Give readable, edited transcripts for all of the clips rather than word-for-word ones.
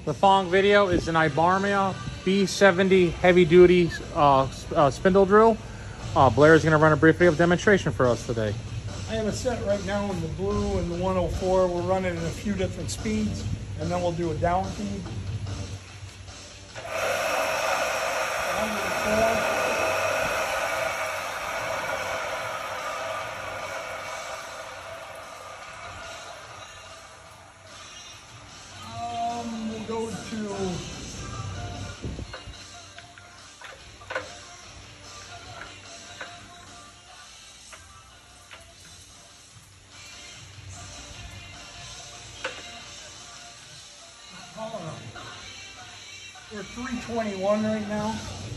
The following video is an Ibarmia B70 heavy duty spindle drill. Blair is going to run a brief video demonstration for us today. I have it set right now in the blue and the 104. We're running at a few different speeds, and then we'll do a down feed. 104. We'll go to we're 321 right now.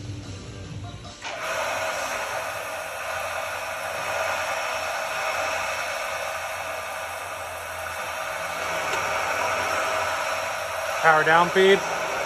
Power down feed.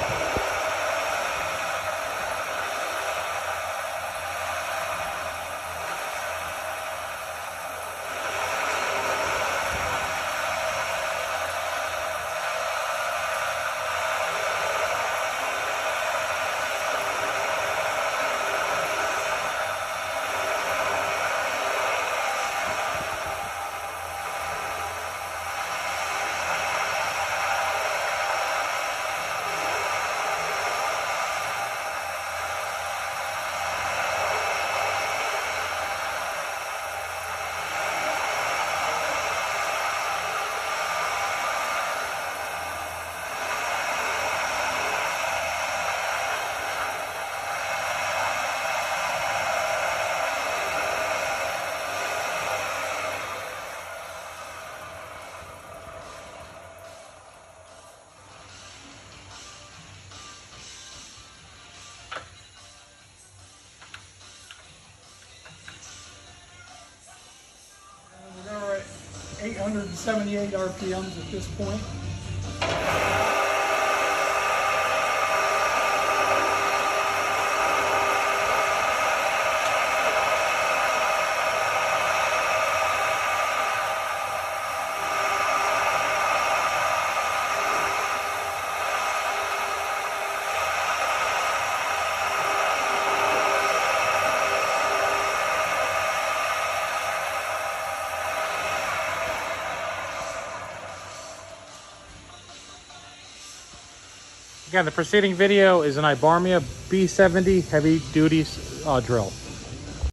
We're at 878 RPMs at this point. Again, the preceding video is an Ibarmia B70 heavy duty drill.